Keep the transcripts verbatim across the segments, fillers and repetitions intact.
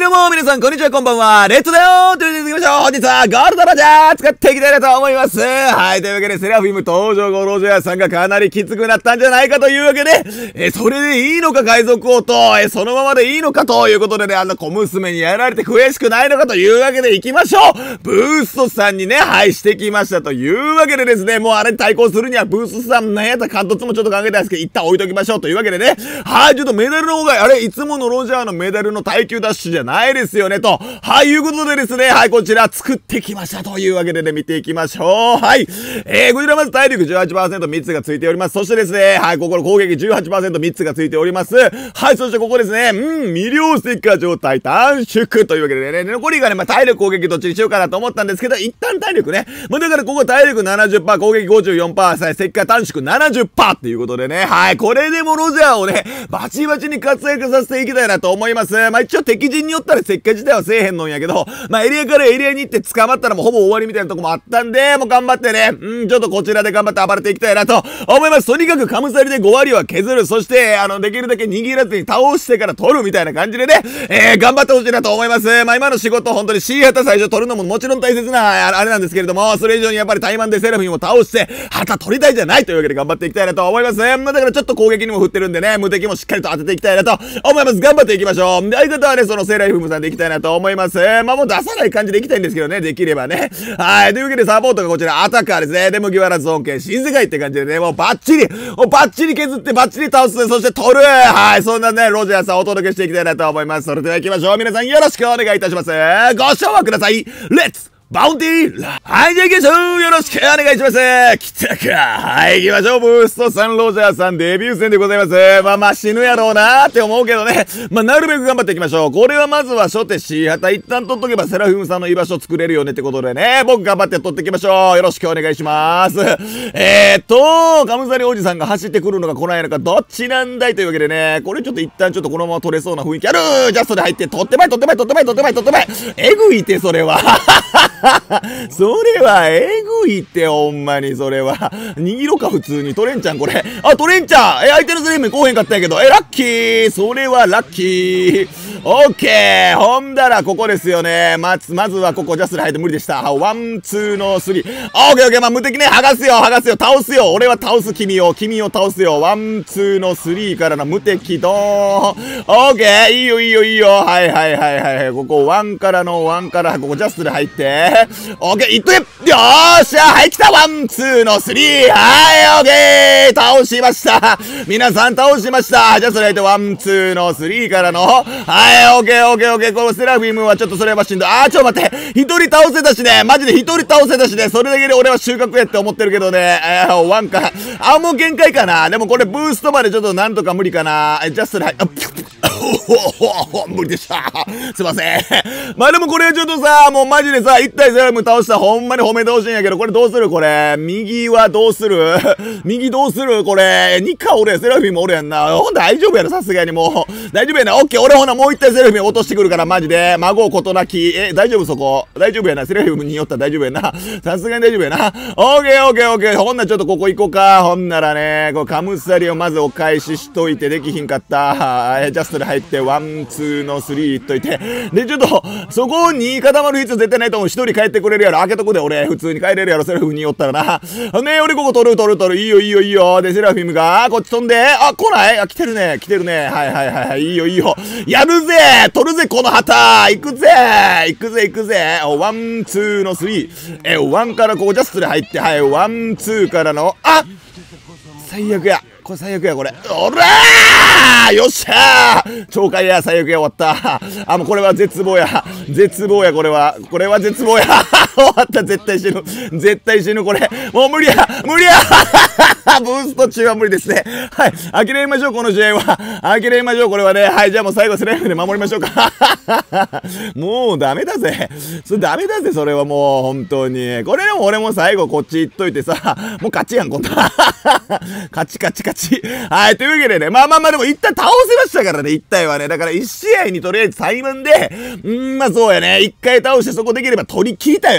どうも、皆さん、こんにちは、こんばんは。レッドだよーということで、行きましょう。本日は、ゴールドロジャー使っていきたいなと思います。はい、というわけで、セラフィム登場後、ロジャーさんがかなりきつくなったんじゃないかというわけで、え、それでいいのか、海賊王と、え、そのままでいいのかということでね、あんな小娘にやられて悔しくないのかというわけで行きましょう。ブーストさんにね、はい、してきましたというわけでですね、もうあれ対抗するには、ブーストさん、なんやった関突もちょっと考えたんですけど、一旦置いときましょうというわけでね、はい、ちょっとメダルの方が、あれ、いつものロジャーのメダルの耐久ダッシュじゃないですよね、と。はい、いうことでですね、はい、こちら作ってきましたというわけでね、見ていきましょう。はい。えー、こちらまず体力 じゅうはちパーセントみっつがついております。そしてですね、はい、ここの攻撃 じゅうはちパーセントみっつがついております。はい、そしてここですね、うん、魅了ステッカー状態短縮というわけでね、残りがね、まあ、体力攻撃どっちにしようかなと思ったんですけど、一旦体力ね、まあ、だからここ体力 ななじゅっパーセント、攻撃 ごじゅうよんパーセント、ステッカー短縮 ななじゅっパーセント っていうことでね、はい、これでもロジャーをね、バチバチに活躍させていきたいなと思います。まあ、一応敵陣によったら石化自体はせえへんのんやけど、まあ、エリアからエリアに行って捕まったらもうほぼ終わりみたいなとこもあったんで、もう頑張ってね、うん、ちょっとこちらで頑張って暴れていきたいなと思います。とにかくカムサリでご割は削る。そして、あの、できるだけ握らずに倒してから取るみたいな感じでね、えー、頑張ってほしいなと思います。まあ、今の仕事、本当に C 旗最初取るのももちろん大切な、あれなんですけれども、それ以上にやっぱりタイマンでセラフィンを倒して、旗取りたいじゃないというわけで頑張っていきたいなと思います。まあ、だからちょっと攻撃にも振ってるんでね、無敵もしっかりと当てていきたいなと思います。頑張っていきましょう。で、相方はね、そのセラフィムさんでいきたいなと思います。まあ、もう出さない感じでいきたいんですけどね、できればね。はい。というわけでサポートがこちら、アタッカーですね。で、麦わらゾーン系、新世界って感じでね、もうバッチリ、もうバッチリ削ってバッチリ倒す。そして取る。はい。そんなね、ロジャーさんをお届けしていきたいなと思います。それでは行きましょう。皆さんよろしくお願いいたします。ご賞はください。レッツバウンティーラはい、じゃあ行きましょう。よろしくお願いします。来たか。はい、行きましょう。ブーストさん、ロジャーさん、デビュー戦でございます。まあまあ死ぬやろうなーって思うけどね。まあなるべく頑張っていきましょう。これはまずは初手 C 旗一旦取っとけばセラフィムさんの居場所作れるよねってことでね。僕頑張って取っていきましょう。よろしくお願いします。えーっと、カムサリおじさんが走ってくるのか来ないのかどっちなんだいというわけでね。これちょっと一旦ちょっとこのまま取れそうな雰囲気ある。ジャストで入って取ってまい取ってまい取ってまい取ってまい取ってまい。えぐいてそれは。それはえぐいってほんまにそれは。握ろか普通に取れんちゃんこれ。あ、取れんちゃんえ、相手のスレイム来おへんかったんやけど。え、ラッキーそれはラッキーオッケーほんだらここですよね。まず、まずはここジャスで入って無理でした。ワン、ツーのスリー。オッケーオッケーまあ無敵ね。剥がすよ剥がすよ倒すよ俺は倒す君を君を倒すよ。ワン、ツーのスリーからの無敵ドーン。オッケーいいよいいよいいよはいはいはいはい。ここワンからのワンからここジャスで入って。オッケーいっとけよーしゃはい来たワンツーのスリーはいオッケー倒しました皆さん倒しましたじゃあそれでワンツーのスリーからのはいオッケーオッケーオッケーこのセラフィムはちょっとそれはしんどいあーちょっと待って一人倒せたしねマジで一人倒せたしねそれだけで俺は収穫やって思ってるけどねえー、ワンかあもう限界かなでもこれブーストまでちょっとなんとか無理かなジャストではいあ無理でしたすいませんまあでもこれちょっとさもうマジでさ一体セラフィム倒したほんまに褒めてほしいんやけどこれどうするこれ右はどうする右どうするこれにか俺セラフィム俺やんなほんと大丈夫やろさすがにもう大丈夫やなオッケー俺ほなもう一体セラフィム落としてくるからマジで孫ことなきえ大丈夫そこ大丈夫やなセラフィムによったら大丈夫やなさすがに大丈夫やなオッケーオッケーオッケーほんならちょっとここ行こうかほんならねこうカムサリをまずお返ししといてできひんかったジャストで入ってワンツーのスリーいっといてでちょっとそこに固まる必要絶対ないと思う一人帰ってくれるやろ開けとくで俺普通に帰れるやろセラフィムにおったらなねえ俺ここ取る取る取るいいよいいよいいよでセラフィムがこっち飛んであ来ないあ来てるね来てるねはいはいはいはいいいよいいよやるぜ取るぜこの旗行くぜ行くぜ行くぜワンツーのスリーえワンからここジャストで入ってはいワンツーからのあ最悪やこれ最悪やこれおらーよっしゃー懲戒や最悪や終わったあもうこれは絶望や絶望やこれはこれは絶望や終わった絶対死ぬ絶対死ぬこれもう無理や無理やブースト中は無理ですねはい諦めましょうこの試合は諦めましょうこれはねはいじゃあもう最後セラフィムで守りましょうかもうダメだぜそれダメだぜそれはもう本当にこれでも俺も最後こっち行っといてさもう勝ちやんこんな勝ち勝ち勝ちはいというわけでねまあまあまあでも一旦倒せましたからね一体はねだから一試合にとりあえずタイマンでうんまあそうやね一回倒してそこできれば取り切ったよ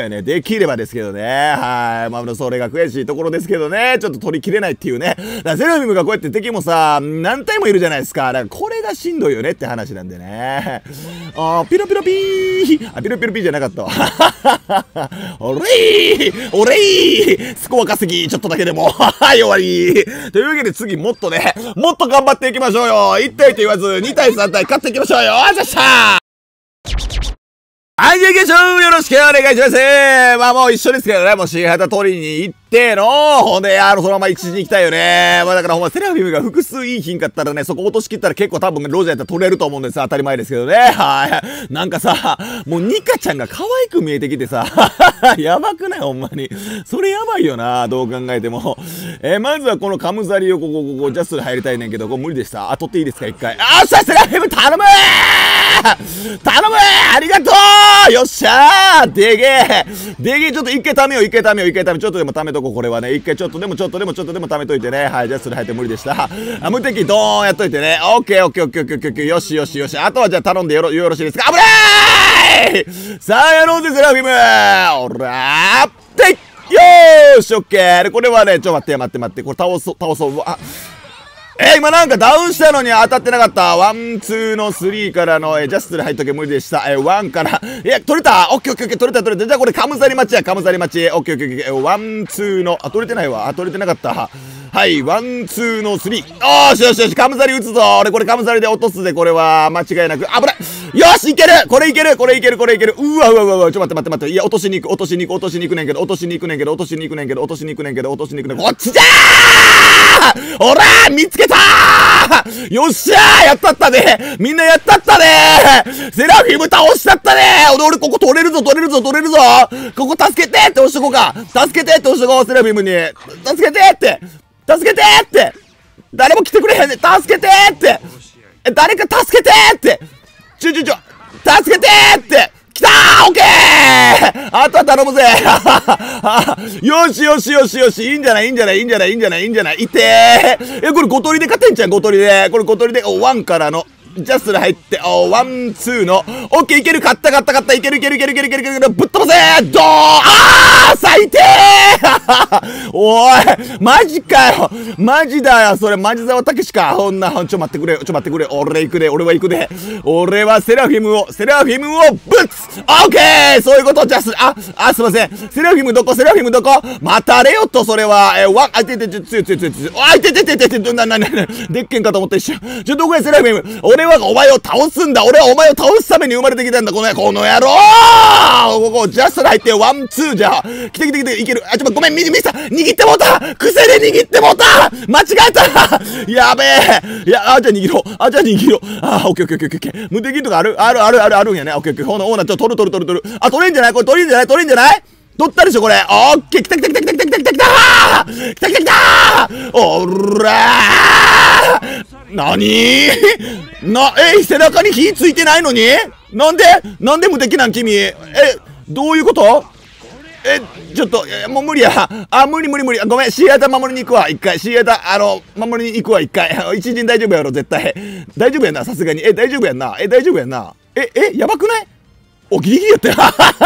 よね。できればですけどね。はい。まあ、それが悔しいところですけどね。ちょっと取り切れないっていうね。だからセラフィムがこうやって敵もさ、何体もいるじゃないですか。だからこれがしんどいよねって話なんでね。あー、ピロピロピーあ、ピロピロピーじゃなかったわ。おれーおれースコア稼ぎ、ちょっとだけでも。はい、終わりというわけで次もっとね、もっと頑張っていきましょうよ。いち体と言わず、に体さん体勝っていきましょうよ。あざしたーはい、じゃあ行きましょうよろしくお願いしますまあもう一緒ですけどね、もう新旗取りに行っての、ほんで、あの、そのまま一時に行きたいよね。まあだからほんま、セラフィムが複数いい品買ったらね、そこ落としきったら結構多分ロジャーやったら取れると思うんですよ。当たり前ですけどね。はい。なんかさ、もうニカちゃんが可愛く見えてきてさ、やばくないほんまに。それやばいよな、どう考えても。えー、まずはこのカムザリをここ、ここ、ジャストで入りたいねんけど、これ無理でした。あ、取っていいですか、一回。あっしゃ、セラフィム頼むー頼むーありがとうよっしゃーでげえでげえちょっと一回貯めよう、一回貯めよう、一回貯めよう。ちょっとでも貯めとこう、これはね。一回ちょっとでもちょっとでもちょっとでも貯めといてね。はい、ジャストで入って無理でした。あ、無敵ドーンやっといてね。オッケーオッケーオッケーオッケーオッケー。よしよしよし。あとはじゃあ頼んでよろ、よろしいですか。危ないーさあ、やろうぜ、セラフィムおらーってよーし、オッケーこれはね、ちょ、待って待って待って。これ倒そう、倒そう。うわ、えー、今なんかダウンしたのに当たってなかった。ワン、ツーのスリーからの、えー、ジャストで入っとけ無理でした。えー、ワンから、いや、取れたオッケーオッケーオッケー、取れた取れた。じゃあこれカムザリ待ちや、カムザリ待ち。オッケーオッケーオッケー。ワン、ツーの、あ、取れてないわ。あ、取れてなかった。はい、ワン、ツーのスリー。おーしよしよし、カムザリ打つぞ。俺これカムザリで落とすぜ、これは。間違いなく。危ないよしいけるこれいけるこれいけるこれいけるうわうわうわうわちょっと待って待って待って。いや、落としに行く、落としに行く、落としに行くねんけど、落としに行くねんけど、落としに行くねんけど、落としに行くねんけど、落としに行くねんけど、こっちじゃーほらー見つけたーよっしゃーやったったねみんなやったったねーセラフィム倒したったねー俺、俺ここ取れるぞ取れるぞ取れるぞここ助けてって押しとこうか助けてって押しとこうセラフィムに助けてって助けてって誰も来てくれへんね助けてってえ、誰か助けてってちょちょちょ助けてって来たーオッケーあとは頼むぜよしよしよしよしいいんじゃないいいんじゃないいいんじゃないいいんじゃないいいんじゃないいてーえ、これご取りで勝てんじゃんご取りでこれご取りでおワンからのジャストで入って、おワン、ツーの、オッケーいける勝った勝った勝ったいけるいけるいけるいけるいけるいけるぶっ飛ばせードーンあー最低ーおいマジかよマジだよそれマジ沢武しかほんなちょ待ってくれちょ待ってくれ俺行くで俺は行くで俺はセラフィムをセラフィムをぶつオッケーそういうことジャストあ、あ、すいませんセラフィムどこセラフィムどこ待たれよとそれはえー、ワンあいてててつよつよつよつよあいてててててななななでっけんかと思った一瞬ちょどこやセラフィム俺はお前を倒すんだ俺はお前を倒すために生まれてきたんだこのこの野郎ここジャストで入ってワンツーじゃ来て来て来ていけるあちょっとごめんミミスタ握ってもうた癖で握ってもうた間違えたやべえいやあじゃあ握ろうあじゃあ握ろうあオッケーオッケーオッケーオッケー無敵とかあるあるあるあるあるんやねオッケーオッケーほなほなちょっと取る取る取る取るあ取れんじゃないこれ取れんじゃない取れんじゃない取ったでしょこれオッケー来た来た来た来た来た来た来た来た来た来た来たおらーなにな、え、背中に火ついてないのになんでなんで無敵なん君え、どういうことえ、ちょっと、え、もう無理や。あ、無理無理無理。ごめん、シーアタ守りに行くわ、一回。シーアタ、あの、守りに行くわ、一回。一陣大丈夫やろ、絶対。大丈夫やな、さすがに。え、大丈夫やんな。え、大丈夫やんな。え、え、やばくないお、ギリギリやったよ。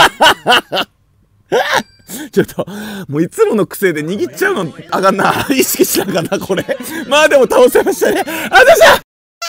ちょっと、もういつもの癖で握っちゃうのあかんな。意識しなあかんな、これ。まあでも倒せましたね。あ、どうした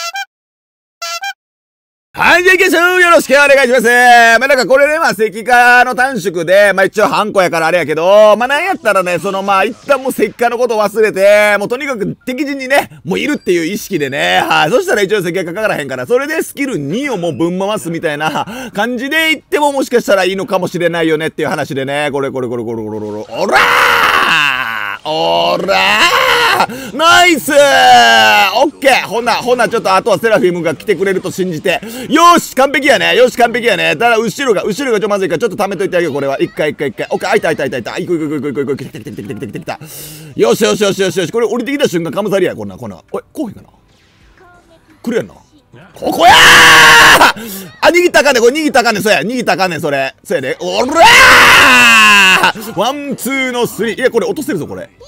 はい、じゃあ行きましょうよろしくお願いしますまあなんかこれね、まあ石化の短縮で、まあ一応ハンコやからあれやけど、まあなんやったらね、そのまあ一旦もう石化のこと忘れて、もうとにかく敵陣にね、もういるっていう意識でね、はい、そしたら一応石化かからへんから、それでスキルにをもうぶん回すみたいな感じで言ってももしかしたらいいのかもしれないよねっていう話でね、これこれこれこれこれこれ、おらーおらーナイスーオッケーほな、ほな、ちょっとあとはセラフィムが来てくれると信じて。よーし完璧やねよし完璧やねただ後ろが、後ろがちょまずいからちょっと溜めといてあげよう、これは。一回一回一回。オッケー、あいたあいたあいたあいた。いくいくいくいくいくいくいく。来た来た来た来た来た来た来た。よしよしよしよしよし。これ降りてきた瞬間カムサリや、こんな、こんな。おい、こうへんかな来るやんな。ここやーあ、握ったらあかんねん、これ握ったらあかんねん、そうや。握ったらあかんねん、それ。そうやで。おらーワン、ツーのスリー。いや、これ落とせるぞ、これ。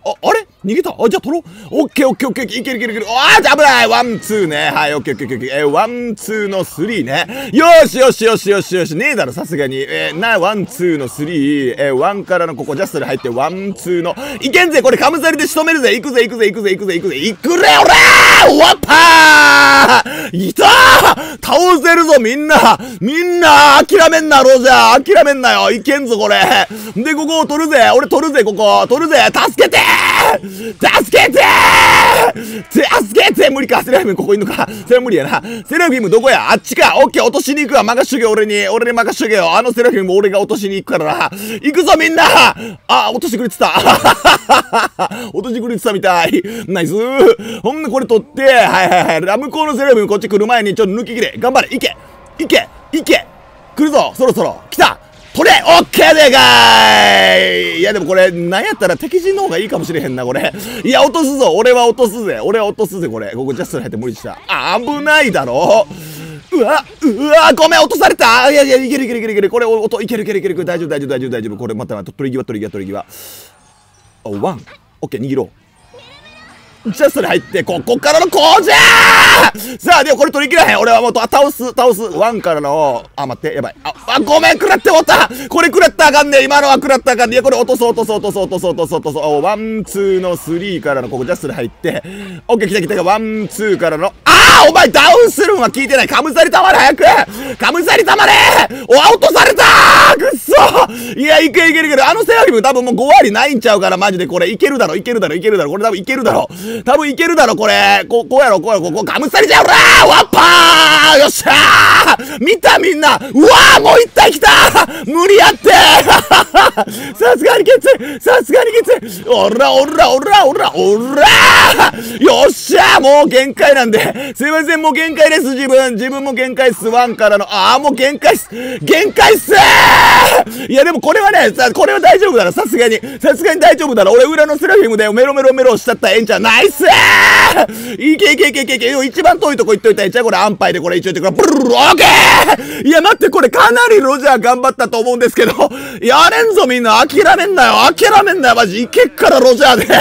あ、あれ逃げた。あ、じゃあ取ろう。オッケーオッケーオッケー。いけるいけるいける。あー、じゃあ危ない。ワン、ツーね。はい、オッケーオッケーオッケー。えー、ワン、ツーのスリーね。よーしよしよしよしよし。ねえだろ、さすがに。えー、な、ワン、ツーのスリー。えー、ワンからのここジャストで入って、ワン、ツーの。いけんぜ、これカムサリで仕留めるぜ。いくぜ、いくぜ、いくぜ、いくぜ、いくぜ。いくれ、おらーわっぱーいたー倒せるぞ、みんなみんな諦めんな、ロジャー諦めんなよいけんぞ、これで、ここを取るぜ俺取るぜ、ここ取るぜ助けてー助けてー助けて無理かセラフィムここいんのかそれは無理やな。セラフィムどこやあっちかオッケー落としに行くわ任しとけ俺に俺に任しとけよあのセラフィム俺が落としに行くからな行くぞみんなあ落としてくれてた落としてくれてたみたいナイスほんでこれ取ってはいはいはいラムコーのセラフィムこっち来る前にちょっと抜き切れ頑張れいけいけいけ来るぞそろそろ来た取れオッケーでかーいいやでもこれなんやったら敵陣の方がいいかもしれへんなこれいや落とすぞ俺は落とすぜ俺は落とすぜこれここジャストに入って無理した危ないだろうわうわごめん落とされたいやいやいけるいけるいけるいけるこれ音いけるいけるいける大丈夫大丈夫大丈夫大丈夫これ待って待って取り際取り際取り際おワンオッケー握ろうジャストに入って、ここからのこうじゃーさあ、でもこれ取り切らへん。俺はもう倒す、倒す。ワンからの、あ、待って、やばい。あ、あごめん、食らってもったこれ食らったらあかんね今のは食らったらあかんねいや、これ落とそう、落とそう、落とそう、落とそう、落とそう、落とそう。ワン、ツーのスリーからの、ここジャストに入って、オッケー、来た来た。ワン、ツーからの、あーお前ダウンするんは聞いてない。カムサリたまれ早くカムサリたまれおわ、落とされたーくっそいや、いけるいけるいける。あのセラフィム多分もうご割ないんちゃうから、マジでこれ。いけるだろ、いけるだろ、いけるだろ。これ多分いけるだろ。多分いけるだろ、これ。こう、こうやろ、こうやろ、ここ、ガムサリじゃん、おらーわっぱーよっしゃー見たみんなうわーもう一体来た無理やってさすがにきついさすがにきついおらおらおらおらおらーよっしゃーもう限界なんで。すいません、もう限界です、自分。自分も限界っす、ワンからの。あーもう限界っす限界っすーいや、でもこれはね、さ、これは大丈夫だろ、さすがに。さすがに大丈夫だろ。俺、裏のセラフィムでメロメロメロしちゃったらええんちゃうナイスーいけいけいけいけいけよ、一番遠いとこ行っといたらええんちゃうこれ、安牌でこれ一応言ってこれ、ブルルルオーケーいや、待って、これかなりロジャー頑張ったと思うんですけど、やれんぞみんな、諦めんなよ、諦めんなよ、マジ。いけっからロジャーで。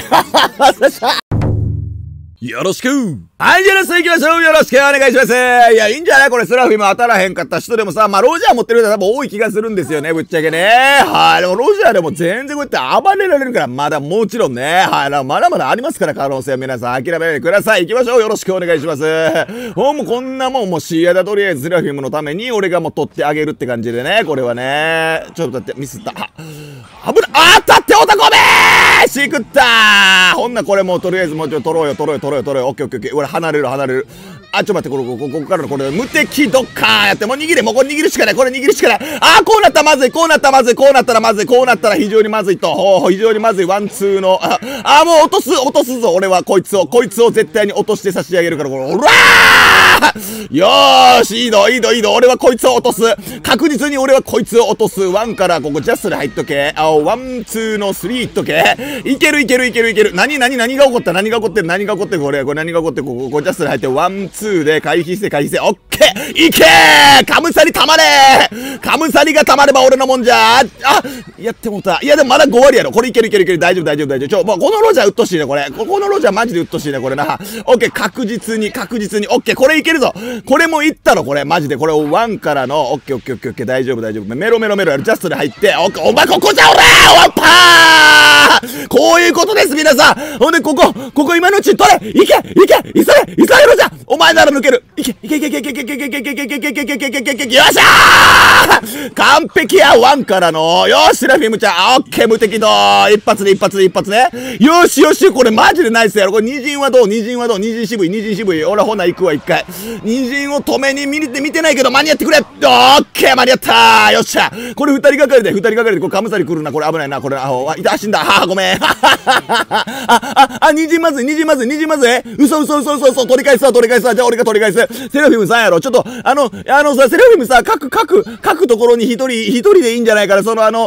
よろしくはい、じゃあラスト行きましょうよろしくお願いしますいや、いいんじゃないこれ、セラフィム当たらへんかった人でもさ、まあ、ロジャー持ってる人は多分多い気がするんですよね、ぶっちゃけね。はい、でもロジャーでも全然こうやって暴れられるから、まだもちろんね。はい、まだまだありますから、可能性は皆さん諦めないでください。行きましょうよろしくお願いします。ほんもうこんなもん、もうシーアだとりあえずセラフィムのために、俺がもう取ってあげるって感じでね、これはね。ちょっと待って、ミスった。危ないあったっておたごめーしくったーほんなこれもうとりあえずもうちょっと取ろうよ、取ろうよ、取ろうよ、取ろうよ。オッケーオッケーオッケー。俺離れる、離れる。あ、ちょっと待って、これ、ここ、ここからのこれ、無敵ドッカーやって、もう握れ、もうこれ握るしかない、これ握るしかない。あー、こうなったらまずい、こうなったらまずい、こうなったらまずい、こうなったら非常にまずいと。ほうほう、非常にまずい、ワン、ツーの、あ、あー、もう落とす、落とすぞ、俺はこいつを、こいつを絶対に落として差し上げるから、これ、おらーよーし、いいの、いいの、いいの、俺はこいつを落とす。確実に俺はこいつを落とす。ワンから、ここジャストで入っとけ。あ、ワン、ツーのスリーいっとけ。いける、いける、いける、いける。何、何、何が起こった、何が起こってる、何が起こってる、これ、これ何が起こってる、ここ、ここジャストで入って、ワン、ツーで回避して、回避して、オッケーいけーカムサリたまれーカムサリがたまれば俺のもんじゃーあやってもうた。いやでもまだご割やろ。これいけるいけるいける。大丈夫大丈夫大丈夫。ちょ、もうこのロジャーうっとしいね、これ。ここのロジャーマジでうっとしいね、これな。オッケー、確実に、確実に。オッケー、これいけるぞ。これもいったろ、これ。マジで。これ、ワンからの、オッケーオッケーオッケーオッケー、大丈夫大丈夫。メロメロメロやる。ジャストで入って、オッケー、お前ここじゃおらーワンパーこういうことです、皆さん。ほんで、ここ、ここ今のうちに取れいけいけ急げ急げロジャーお前なら抜けるいけいけいけいけいけいけいけいけいけいけいけいけいけいけいけいけいけいけいけよっしゃー完璧やワンからのよしラフィムちゃんオッケー無敵度一発で一発で一発ねよしよしこれマジでナイスやろこれ二陣はどう二陣はどう二陣渋い二陣渋い俺ほな行くわ一回二陣を止めに見て見てないけど間に合ってくれオッケー間に合ったーよっしゃこれ二人がかりで二人がかりでこれカムサリ来るなこれ危ないなこれああいた死んだはあごめんあああ二陣まずい二陣まずい二陣まずい嘘嘘嘘嘘嘘取り返すわ取り返すわじゃあ俺が取り返すセラフィムさんやろちょっとあのあのさセラフィムさ各各各ところに一人一人でいいんじゃないからそのあの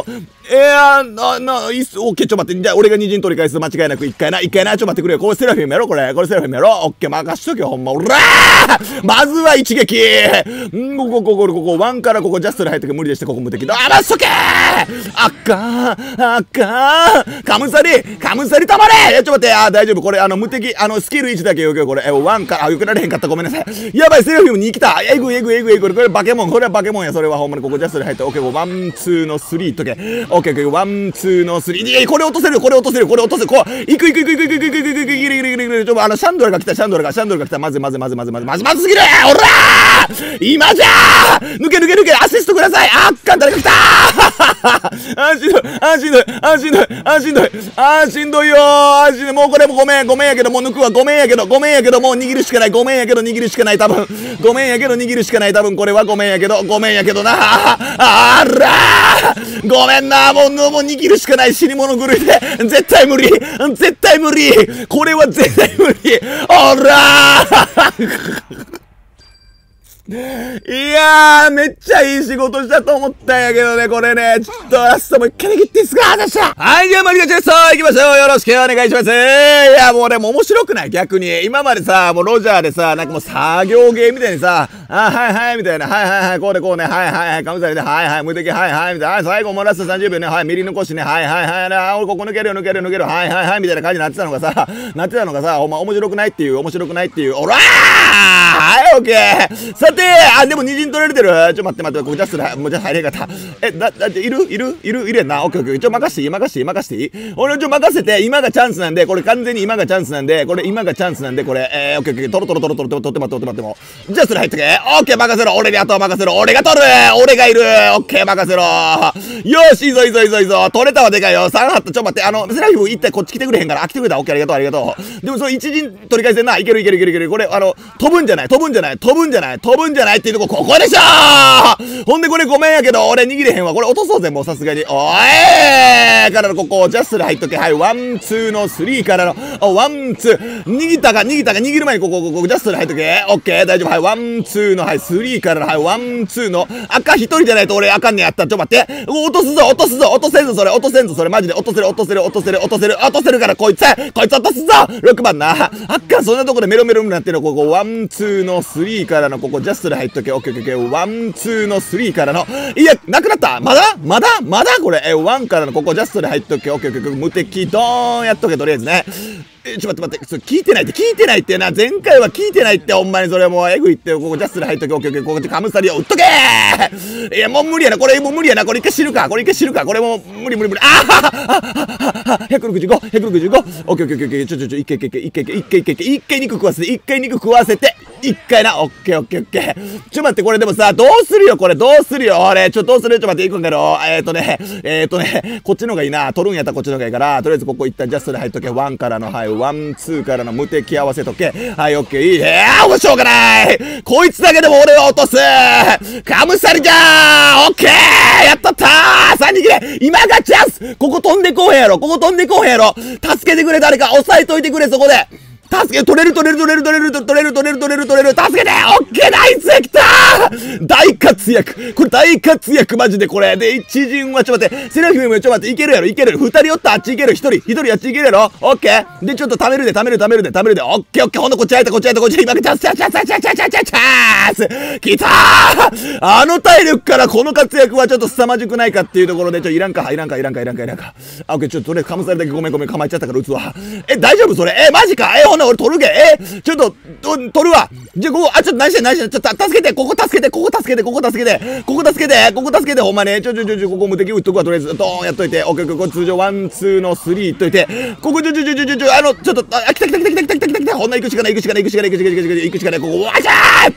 いやー、な、な、いっす、オッケー、ちょ、待って、じゃあ、俺が二陣取り返す、間違いなく、一回な、一回な、ちょ、待ってくれよ。これセラフィムやろこれ。これセラフィムやろオッケー、任しとけよ、ほんま。おらーまずは一撃んここ、ここ、ここ、ワンからここ、ジャストで入ってく無理でして、ここ無敵だ。あ、まっそけーあっかーあっかーカムサリカムサリたまれいや、ちょ、待って、あ、大丈夫。これ、あの、無敵、あの、スキルいちだけよけよ、これ。え、ワンから、あ、よくなれへんかった。ごめんなさい。やばい、セラフィムに来た。えぐい、えぐい、えぐい、えぐい。これ、バケモン。これはバケモンや。それはほんまに、ここ、ジャストで入って、オッケー、ワン、ツーのスリーとけ。オッケー、オッケー、ワン、ツーのスリー。いや、これ落とせる、これ落とせる、これ落とせる。こう、いくいくいくいくいくいくいくいくいくいくいくいくいくいくいくいくちょ、あの、シャンドラが来た、シャンドラが、シャンドラが来た。まずまずまずまずまずまずまずすぎるおらー今じゃー抜け抜け抜けアシストくださいあっかん誰か来たーあーしんどい、あーしんどい、あーしんどい、あーしんどい、あーしんどいよーあーしんどい、もうこれもごめん、ごめんやけど、もう抜くわ、ごめんやけど、ごめんやけど、もう握るしかない、ごめんやけど、握るしかない、多分。ごめんやけど、握るしかない、多分。これはごめんやけど、ごめんやけどなあーらーごめんなもう、もう握るしかない、死に物狂いで。絶対無理絶対無理これは絶対無理おらーいやー、めっちゃいい仕事したと思ったんやけどね、これね。ちょっとラストもう一回できっていいっすか私は。はい、じゃあマリカチェスト行きましょうよろしくお願いしますいや、もうね、もう面白くない逆に。今までさ、もうロジャーでさ、なんかもう作業ゲーみたいにさ、あ、はいはいみたいな、はいはいはい、こうでこうね、はいはいはい、カムサリで、はいはい、無敵、はいはいみたいな、はい、最後もうラストさんじゅうびょうね、はい、ミリ残しね、はいはいはい、あ、俺ここ抜けるよ抜けるよ抜けるよ、はいはいはい、みたいな感じになってたのがさ、なってたのがさ、お前面白くないっていう、面白くないっていう、おらーはい、オッケーさて、あ、でも二陣取られてるちょ、待って待って、ここジャストで、もうじゃ入れんかった。え、だ、だって、いるいるいるいるやんな。オッケーオッケー。ちょ、任していい任していい任していい俺ちょ、任せて、今がチャンスなんで、これ完全に今がチャンスなんで、これ今がチャンスなんで、これ、えー、オッケーオッケー。トロトロトロトロトロ取って待って待って待っても。ジャストで入ってけ。オッケー任せろ俺にあとは任せろ俺が取る俺がいるオッケー任せろよーし、いいぞいいぞいいぞいいぞ取れたわでかいよ。さんハット、ちょ、待って、あの、セラフィム一体こっち来てくれへんから。あ、来てくれた。オッケーありがとうありがとう。でもその一陣取り返せんな。いけるいけるいけるいける。これ、あの、飛ぶんじゃない飛ぶんじゃない飛ぶんじゃない飛ぶんじゃないっていうとこ、ここでしょほんでこれごめんやけど、俺握れへんわ。これ落とそうぜ、もうさすがに。おいからのここ、ジャストで入っとけ。はい、ワン、ツーのスリーからの、お、ワン、ツー。握ったか、握ったか、握る前にここ、ここ、ジャストで入っとけ。オッケー、大丈夫。はい、ワン、ツーの、はい、スリーからの、はい、ワン、ツーの、赤一人じゃないと俺あかんねやった。ちょ、待って。落とすぞ、落とすぞ、落とせんぞ、それ、落とせんぞ、それ、マジで。落とせる、落とせる、落とせる、落とせる、落とせるから、こいつ、こいつ落とすぞ !ろく 番な。あっかん、そんなとこでメロメロになってるの、ここ、ワン、ツーの、スリーからの、ここ、ジャストで入っとけ。オッケー、オッケー、ワン、ツーの、スリーからの、いや、なくなったまだまだまだこれ、え、ワンからの、ここ、ジャストで入っとけ。オッケー、オッケー、無敵、ドーンやっとけ、とりあえずね。え、ちょっと待って待って、聞いてないって、聞いてないってな、前回は聞いてないって、ほんまにそれもう、エグいって、ここジャストで入っとけ、オッケーオッケー、ここでカムサリを打っとけーいや、もう無理やな、これもう無理やな、これ一回知るか、これ一回知るか、これもう無理無理無理、あーひゃくろくじゅうご、ひゃくろくじゅうご、オッケーオッケーオッケー、ちょちょちょ、一回一回一回一回一回一回一回肉食わせて、一回肉食わせて、一回な、オッケーオッケーオッケー。ちょ待って、これでもさ、どうするよ、これ、どうするよ、俺、ちょ、どうするちょ待って、いくんだろう。えーとね、えーとね、こっちの方がいいな、取るんやったらこっちの方がいいから、とりあえずここ一旦ジャストで入っとけ、ワンからの、はい、ワン、ツーからの無敵合わせとけ。はい、オッケー、いい。えー、面白くないこいつだけでも俺を落とすカムサリじゃーオッケーやったったーさあ逃げれ今がチャンスここ飛んでこうへんやろここ飛んでこうへんやろ助けてくれ誰か押さえといてくれそこで助け、取れる取れる取れる取れる取れる取れる取れる取れる助けてオッケーナイス来たー大活躍これ大活躍マジでこれで、一陣はちょっと待って、セラフィムもちょっと待って、いけるやろいける二人おったあっちいける一人一人あっちいけるやろオッケーで、ちょっと貯めるで貯める貯めるで貯めるでオッケーオッケーほんとこっち入ったこっち入ったこっち今チャンスチャンスチャンスチャンスチャンスチャンスチャンスチャンス来たーあの体力からこの活躍はちょっと凄まじくないかっていうところで、ちょ、いらんかいらんかいらんかいらんかいらんかあ、オッケーちょっととりあえずかむされだけごめんごめん構えちゃったから打つわえ、大丈夫それえ、マジかえ、ほんな俺取るげえちょっと、と、取るわ。じゃ、ここ、あ、ちょっと何してん何してんちょっと、助けて、ここ助けて、ここ助けて、ここ助けて、ここ助けて、ここ助けて、ほんまね。ちょちょちょちょ、ここ無敵打っとくわ、とりあえず。ドーンやっといて。オッケー、ここ通常、ワン、ツーのスリーいっといて。ここ、ちょちょちょちょちょちょ、あの、ちょっと、あ、来た来た来た来た来た来た来た来た。ほんな行くしかない、行くしかない、行くしかない、行くしかない、行くしかない、行くしかない、ここ、わしゃーって。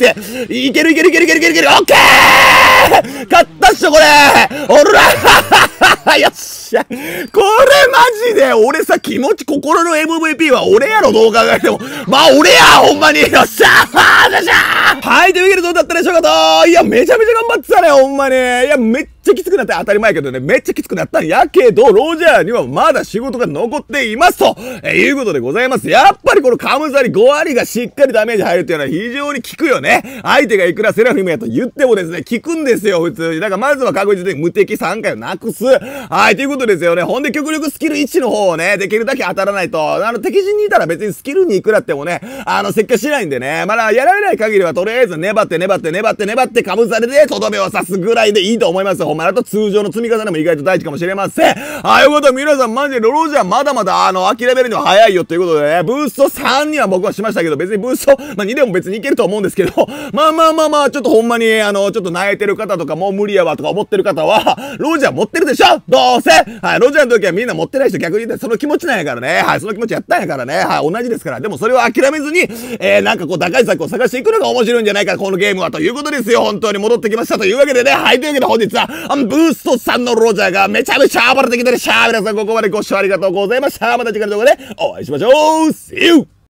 いけるいけるいけるいけるいけるいける、オッケー勝ったっしょ、これおらよっしゃこれマジで、俺さ、気持ち、心の エムブイピー は俺やろ、どう考えても。まあ、俺やほんまによっしゃーよっしゃーはい、というわけでどうだったでしょうかといや、めちゃめちゃ頑張ってたね、ほんまにいや、めっちゃちゃきつくなった当たり前やけどね、めっちゃきつくなったんやけど、ロジャーにはまだ仕事が残っていますと、えー、いうことでございます。やっぱりこのカムサリご割がしっかりダメージ入るっていうのは非常に効くよね。相手がいくらセラフィムやと言ってもですね、効くんですよ、普通に。だからまずは確実に無敵さんかいをなくす。はい、ということですよね。ほんで極力スキルいちの方をね、できるだけ当たらないと、あの、敵陣にいたら別にスキルにいくらってもね、あの、せっかしないんでね、まだやられない限りはとりあえず粘って粘って粘って粘ってカムサリでとどめを刺すぐらいでいいと思いますよ。ほんまだと通常の積み重ねも意外と大事かもしれません。はい、ということで皆さんマジでロジャーまだまだあの、諦めるのは早いよということでね、ブーストさんには僕はしましたけど、別にブースト、まあ、にでも別にいけると思うんですけど、まあまあまあまあ、ちょっとほんまに、あの、ちょっと泣いてる方とかもう無理やわとか思ってる方は、ロジャー持ってるでしょどうせはい、ロジャーの時はみんな持ってない人逆に言ってその気持ちなんやからね。はい、その気持ちやったんやからね。はい、同じですから。でもそれを諦めずに、えー、なんかこう、打開策を探していくのが面白いんじゃないか、このゲームはということですよ。本当に戻ってきましたというわけでね。はい、というわけで本日は、あのブーストさんのロジャーがめちゃめちゃ暴れてきてるしゃー。皆さんここまでご視聴ありがとうございました。また次回の動画でお会いしましょう。See you!